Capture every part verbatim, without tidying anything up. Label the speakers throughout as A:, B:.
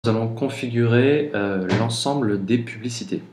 A: Nous allons configurer euh, l'ensemble des publicités.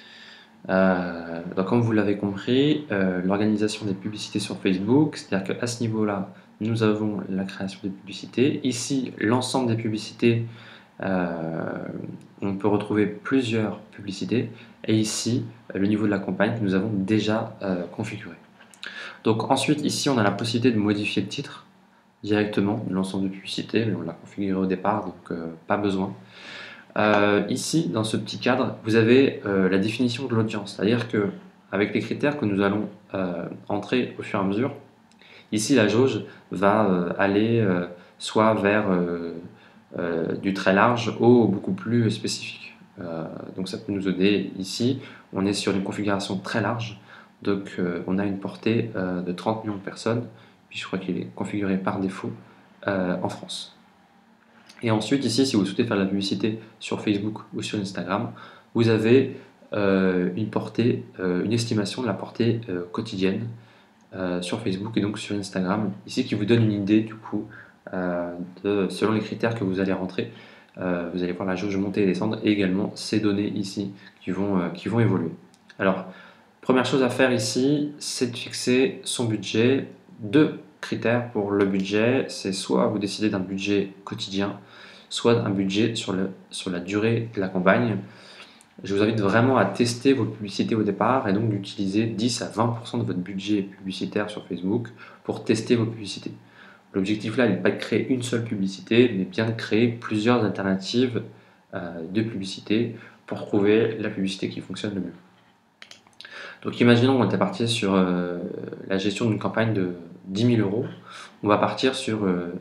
A: Euh, donc comme vous l'avez compris, euh, l'organisation des publicités sur Facebook, c'est-à-dire qu'à ce niveau-là, nous avons la création des publicités. Ici, l'ensemble des publicités, euh, on peut retrouver plusieurs publicités. Et ici, le niveau de la campagne que nous avons déjà euh, configuré. Donc ensuite, ici, on a la possibilité de modifier le titre directement de l'ensemble de publicités, mais on l'a configuré au départ, donc euh, pas besoin. Euh, ici, dans ce petit cadre, vous avez euh, la définition de l'audience, c'est-à-dire que avec les critères que nous allons euh, entrer au fur et à mesure, ici la jauge va euh, aller euh, soit vers euh, euh, du très large au beaucoup plus spécifique. Euh, donc ça peut nous aider. Ici, on est sur une configuration très large, donc euh, on a une portée euh, de trente millions de personnes, puis je crois qu'il est configuré par défaut euh, en France. Et ensuite, ici, si vous souhaitez faire de la publicité sur Facebook ou sur Instagram, vous avez euh, une portée, euh, une estimation de la portée euh, quotidienne euh, sur Facebook et donc sur Instagram, ici qui vous donne une idée du coup, euh, de, selon les critères que vous allez rentrer. Euh, vous allez voir la jauge monter et descendre et également ces données ici qui vont, euh, qui vont évoluer. Alors, première chose à faire ici, c'est de fixer son budget. Deux critères pour le budget, c'est soit vous décidez d'un budget quotidien, soit un budget sur, le, sur la durée de la campagne. Je vous invite vraiment à tester vos publicités au départ et donc d'utiliser dix à vingt pour cent de votre budget publicitaire sur Facebook pour tester vos publicités. L'objectif là n'est pas de créer une seule publicité, mais bien de créer plusieurs alternatives euh, de publicité pour trouver la publicité qui fonctionne le mieux. Donc imaginons qu'on était parti sur euh, la gestion d'une campagne de dix mille euros. On va partir sur euh,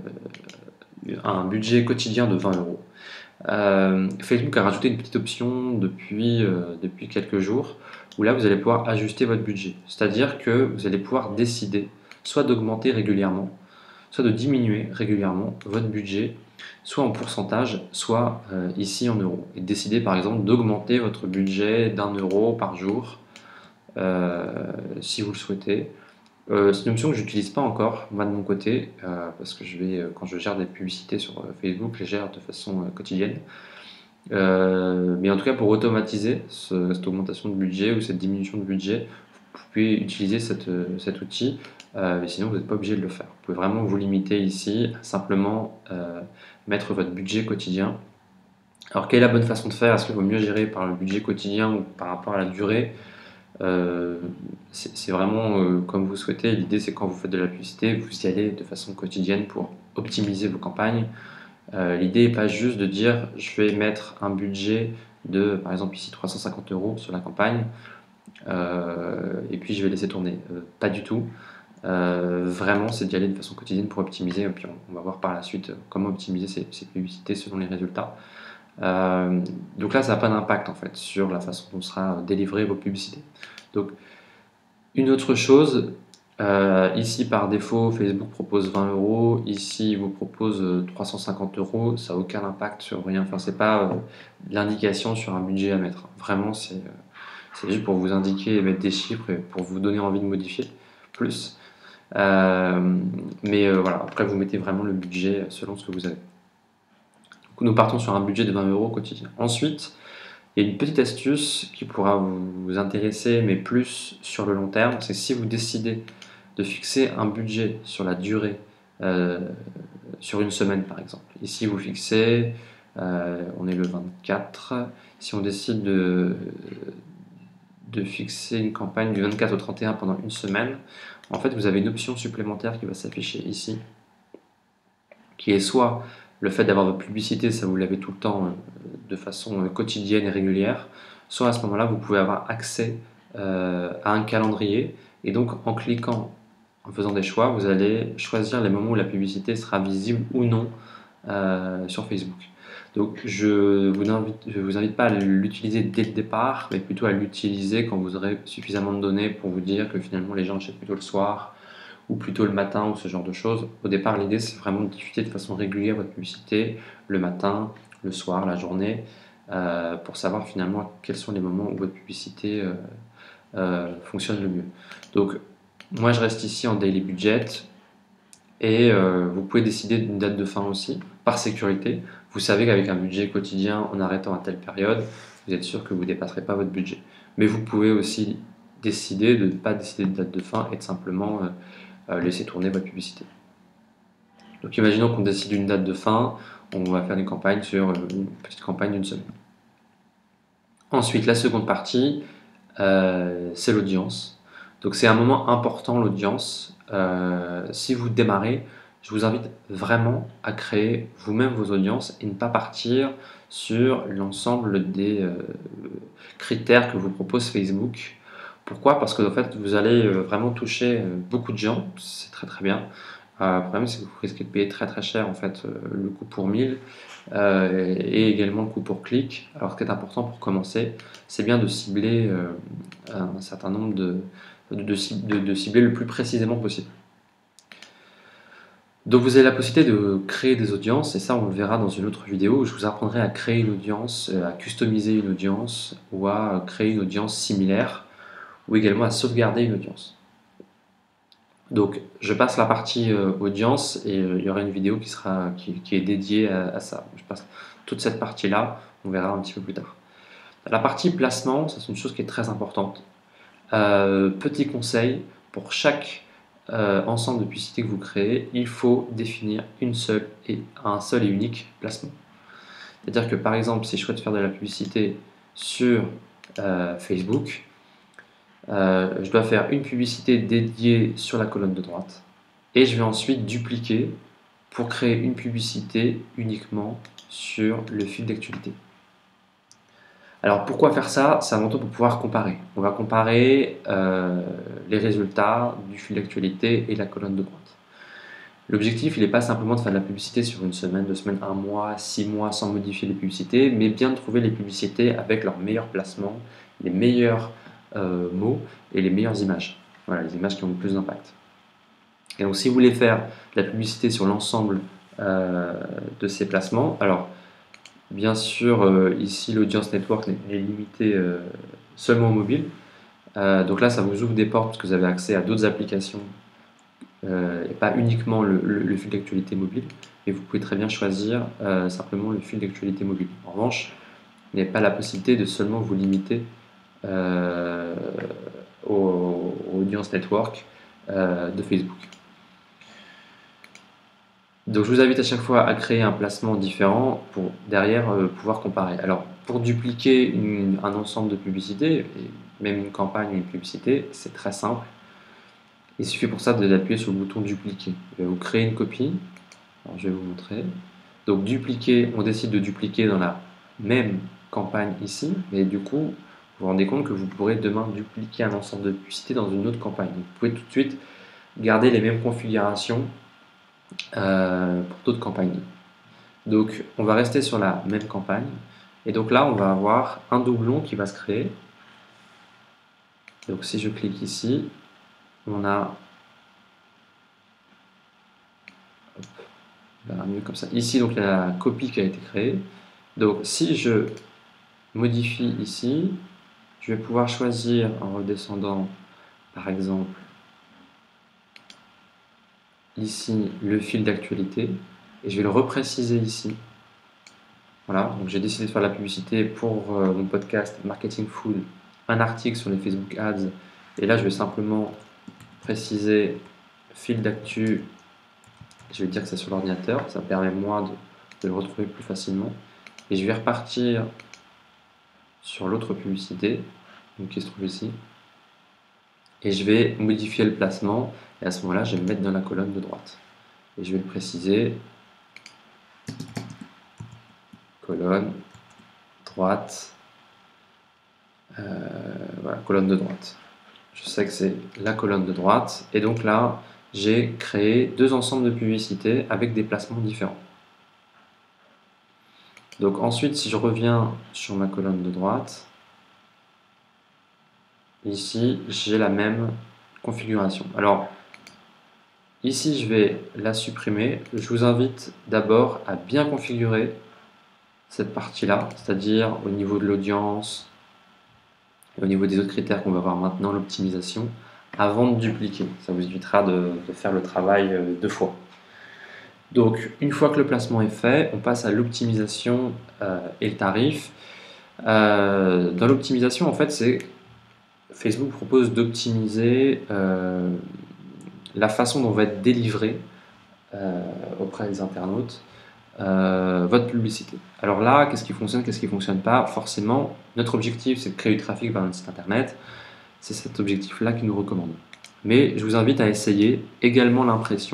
A: un budget quotidien de vingt euros. Euh, Facebook a rajouté une petite option depuis, euh, depuis quelques jours où là vous allez pouvoir ajuster votre budget. C'est-à-dire que vous allez pouvoir décider soit d'augmenter régulièrement, soit de diminuer régulièrement votre budget, soit en pourcentage, soit euh, ici en euros. Et décider par exemple d'augmenter votre budget d'un euro par jour euh, si vous le souhaitez. Euh, c'est une option que je n'utilise pas encore, moi de mon côté, euh, parce que je vais, euh, quand je gère des publicités sur euh, Facebook, je les gère de façon euh, quotidienne. Euh, mais en tout cas, pour automatiser ce- cette augmentation de budget ou cette diminution de budget, vous pouvez utiliser cette, euh, cet outil, euh, mais sinon vous n'êtes pas obligé de le faire. Vous pouvez vraiment vous limiter ici, à simplement euh, mettre votre budget quotidien. Alors, quelle est la bonne façon de faire? Est-ce qu'il vaut mieux gérer par le budget quotidien ou par rapport à la durée? Euh, c'est c'est vraiment euh, comme vous souhaitez. L'idée, c'est quand vous faites de la publicité, vous y allez de façon quotidienne pour optimiser vos campagnes. Euh, L'idée n'est pas juste de dire je vais mettre un budget de, par exemple ici, trois cent cinquante euros sur la campagne euh, et puis je vais laisser tourner. Euh, pas du tout. Euh, vraiment, c'est d'y aller de façon quotidienne pour optimiser. Et puis on, on va voir par la suite comment optimiser ces, ces publicités selon les résultats. Euh, donc là, ça n'a pas d'impact en fait sur la façon dont sera délivrée vos publicités. Donc, une autre chose, euh, ici par défaut, Facebook propose vingt euros, ici il vous propose euh, trois cent cinquante euros, ça n'a aucun impact sur rien. Enfin, c'est pas euh, l'indication sur un budget à mettre. Vraiment, c'est euh, c'est juste pour vous indiquer et mettre des chiffres et pour vous donner envie de modifier plus. Euh, mais euh, voilà, après vous mettez vraiment le budget selon ce que vous avez. Donc, nous partons sur un budget de vingt euros quotidien. Ensuite, il y a une petite astuce qui pourra vous intéresser, mais plus sur le long terme, c'est si vous décidez de fixer un budget sur la durée, euh, sur une semaine par exemple. Ici, vous fixez, euh, on est le vingt-quatre, si on décide de, de fixer une campagne du vingt-quatre au trente et un pendant une semaine, en fait, vous avez une option supplémentaire qui va s'afficher ici, qui est soit le fait d'avoir votre publicité, ça vous l'avez tout le temps euh, de façon euh, quotidienne et régulière, soit à ce moment-là, vous pouvez avoir accès euh, à un calendrier. Et donc, en cliquant, en faisant des choix, vous allez choisir les moments où la publicité sera visible ou non euh, sur Facebook. Donc, je vous invite, je vous invite pas à l'utiliser dès le départ, mais plutôt à l'utiliser quand vous aurez suffisamment de données pour vous dire que finalement les gens achètent plutôt le soir, ou plutôt le matin ou ce genre de choses. Au départ, l'idée, c'est vraiment de diffuser de façon régulière votre publicité le matin, le soir, la journée, euh, pour savoir finalement quels sont les moments où votre publicité euh, euh, fonctionne le mieux. Donc, moi, je reste ici en daily budget et euh, vous pouvez décider d'une date de fin aussi, par sécurité. Vous savez qu'avec un budget quotidien, en arrêtant à telle période, vous êtes sûr que vous ne dépasserez pas votre budget. Mais vous pouvez aussi décider de ne pas décider de date de fin et de simplement euh, euh, laisser tourner votre publicité. Donc imaginons qu'on décide une date de fin, on va faire une campagne sur une petite campagne d'une semaine. Ensuite, la seconde partie, euh, c'est l'audience. Donc c'est un moment important, l'audience. Euh, si vous démarrez, je vous invite vraiment à créer vous-même vos audiences et ne pas partir sur l'ensemble des euh, critères que vous propose Facebook. Pourquoi? Parce que en fait, vous allez euh, vraiment toucher euh, beaucoup de gens, c'est très très bien. Euh, le problème, c'est que vous risquez de payer très très cher en fait euh, le coût pour mille euh, et également le coût pour clic. Alors, ce qui est important pour commencer, c'est bien de cibler euh, un certain nombre de, de, de, de cibler le plus précisément possible. Donc vous avez la possibilité de créer des audiences, et ça on le verra dans une autre vidéo où je vous apprendrai à créer une audience, à customiser une audience ou à créer une audience similaire ou également à sauvegarder une audience. Donc je passe la partie euh, audience et euh, il y aura une vidéo qui, sera, qui, qui est dédiée à, à ça. Je passe toute cette partie-là, on verra un petit peu plus tard. La partie placement, ça c'est une chose qui est très importante. Euh, petit conseil, pour chaque euh, ensemble de publicités que vous créez, il faut définir une seule et, un seul et unique placement. C'est-à-dire que par exemple, si je souhaite faire de la publicité sur euh, Facebook, euh, je dois faire une publicité dédiée sur la colonne de droite et je vais ensuite dupliquer pour créer une publicité uniquement sur le fil d'actualité. Alors pourquoi faire ça? C'est avant tout pour pouvoir comparer. On va comparer euh, les résultats du fil d'actualité et de la colonne de droite. L'objectif, il n'est pas simplement de faire de la publicité sur une semaine, deux semaines, un mois, six mois sans modifier les publicités, mais bien de trouver les publicités avec leurs meilleurs placements, les meilleurs euh, mots et les meilleures images. Voilà, les images qui ont le plus d'impact. Et donc si vous voulez faire de la publicité sur l'ensemble euh, de ces placements, alors bien sûr, euh, ici, l'audience network est limitée euh, seulement au mobile. Euh, donc là, ça vous ouvre des portes parce que vous avez accès à d'autres applications euh, et pas uniquement le, le, le fil d'actualité mobile. Et vous pouvez très bien choisir euh, simplement le fil d'actualité mobile. En revanche, il n'y a pas la possibilité de seulement vous limiter euh, aux, aux audience network euh, de Facebook. Donc je vous invite à chaque fois à créer un placement différent pour derrière euh, pouvoir comparer. Alors pour dupliquer une, un ensemble de publicités, et même une campagne ou une publicité, c'est très simple. Il suffit pour ça d'appuyer sur le bouton dupliquer. Je vais vous créer une copie. Alors je vais vous montrer. Donc dupliquer, on décide de dupliquer dans la même campagne ici, mais du coup vous vous rendez compte que vous pourrez demain dupliquer un ensemble de publicités dans une autre campagne. Donc, vous pouvez tout de suite garder les mêmes configurations Euh, pour d'autres campagnes. Donc on va rester sur la même campagne et donc là on va avoir un doublon qui va se créer. Donc si je clique ici, on a hop, on verra mieux comme ça. Ici donc il y a la copie qui a été créée. Donc si je modifie ici, je vais pouvoir choisir en redescendant par exemple ici le fil d'actualité et je vais le repréciser ici. Voilà, donc j'ai décidé de faire la publicité pour euh, mon podcast Marketing Food, un article sur les Facebook Ads et là je vais simplement préciser fil d'actu, je vais dire que c'est sur l'ordinateur, ça permet moi de, de le retrouver plus facilement et je vais repartir sur l'autre publicité donc, qui se trouve ici et je vais modifier le placement et à ce moment là je vais me mettre dans la colonne de droite et je vais le préciser, colonne droite, euh, voilà, colonne de droite. Je sais que c'est la colonne de droite et donc là j'ai créé deux ensembles de publicités avec des placements différents. Donc ensuite si je reviens sur ma colonne de droite, ici j'ai la même configuration. Alors ici je vais la supprimer. Je vous invite d'abord à bien configurer cette partie là, c'est-à-dire au niveau de l'audience et au niveau des autres critères qu'on va voir maintenant, l'optimisation, avant de dupliquer. Ça vous évitera de, de faire le travail deux fois. Donc, une fois que le placement est fait, on passe à l'optimisation euh, et le tarif. Euh, dans l'optimisation, en fait, c'est Facebook propose d'optimiser euh, la façon dont va être délivrée euh, auprès des internautes euh, votre publicité. Alors là, qu'est-ce qui fonctionne, qu'est-ce qui ne fonctionne pas? Forcément, notre objectif, c'est de créer du trafic vers notre site internet. C'est cet objectif-là qui nous recommande. Mais je vous invite à essayer également l'impression,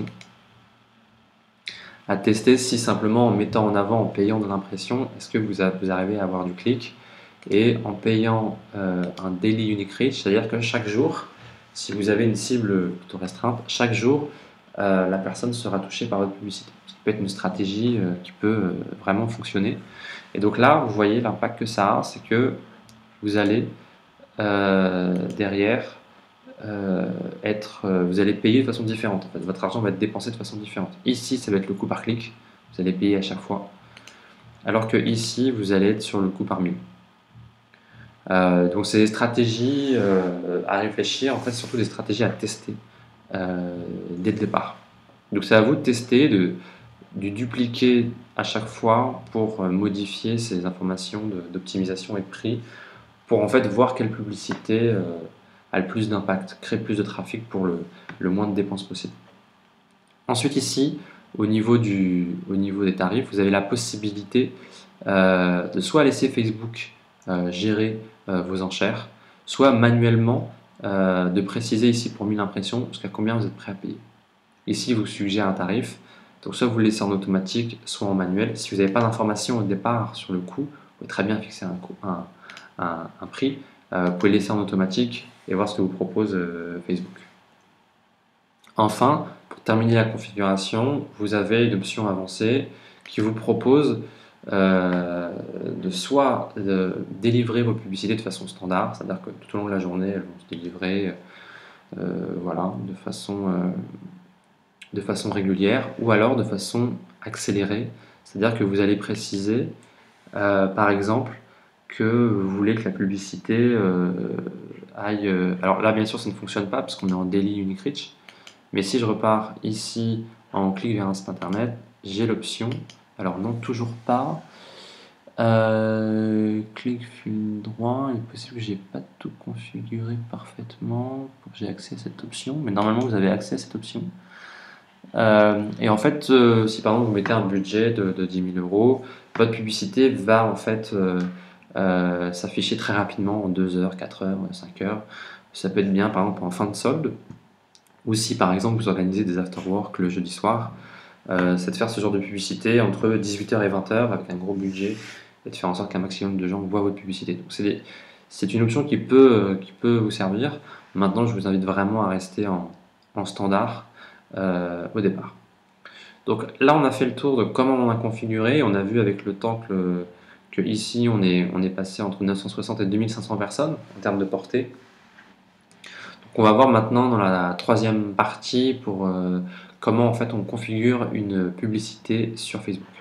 A: à tester si simplement en mettant en avant, en payant de l'impression, est-ce que vous, vous arrivez à avoir du clic, et en payant euh, un daily unique reach, c'est-à-dire que chaque jour, si vous avez une cible plutôt restreinte, chaque jour, euh, la personne sera touchée par votre publicité. Ce qui peut être une stratégie euh, qui peut euh, vraiment fonctionner. Et donc là, vous voyez l'impact que ça a, c'est que vous allez euh, derrière euh, être, euh, vous allez payer de façon différente. En fait, votre argent va être dépensé de façon différente. Ici, ça va être le coût par clic, vous allez payer à chaque fois, alors que ici, vous allez être sur le coût par mille. Euh, donc c'est des stratégies euh, à réfléchir, en fait surtout des stratégies à tester euh, dès le départ. Donc c'est à vous de tester, de, de dupliquer à chaque fois pour euh, modifier ces informations d'optimisation et de prix, pour en fait voir quelle publicité euh, a le plus d'impact, crée plus de trafic pour le, le moins de dépenses possible. Ensuite ici, au niveau, du, au niveau des tarifs, vous avez la possibilité euh, de soit laisser Facebook euh, gérer euh, vos enchères, soit manuellement euh, de préciser ici pour mille impressions jusqu'à combien vous êtes prêt à payer. Ici, il vous suggère un tarif, donc soit vous le laissez en automatique, soit en manuel. Si vous n'avez pas d'informations au départ sur le coût, vous pouvez très bien fixer un, coût, un, un, un prix, euh, vous pouvez le laisser en automatique et voir ce que vous propose euh, Facebook. Enfin, pour terminer la configuration, vous avez une option avancée qui vous propose euh, de soit de délivrer vos publicités de façon standard, c'est-à-dire que tout au long de la journée, elles vont se délivrer euh, voilà, de, façon, euh, de façon régulière, ou alors de façon accélérée, c'est-à-dire que vous allez préciser, euh, par exemple, que vous voulez que la publicité euh, aille... Euh, alors là, bien sûr, ça ne fonctionne pas parce qu'on est en daily unique reach, mais si je repars ici en clic vers un site internet, j'ai l'option, alors non, toujours pas, euh, clic fil droit, il est possible que j'ai pas tout configuré parfaitement pour que j'ai accès à cette option, mais normalement vous avez accès à cette option. Euh, et en fait, euh, si par exemple vous mettez un budget de, de dix mille euros, votre publicité va en fait euh, euh, s'afficher très rapidement en deux heures, quatre heures, cinq heures. Ça peut être bien par exemple en fin de solde, ou si par exemple vous organisez des after-work le jeudi soir, euh, c'est de faire ce genre de publicité entre dix-huit heures et vingt heures avec un gros budget, et de faire en sorte qu'un maximum de gens voient votre publicité. Donc c'est, c'est une option qui peut, qui peut vous servir. Maintenant, je vous invite vraiment à rester en, en standard euh, au départ. Donc là, on a fait le tour de comment on a configuré. On a vu avec le temps que, le, que ici, on est, on est passé entre neuf cent soixante et deux mille cinq cents personnes en termes de portée. Donc on va voir maintenant dans la troisième partie pour euh, comment en fait on configure une publicité sur Facebook.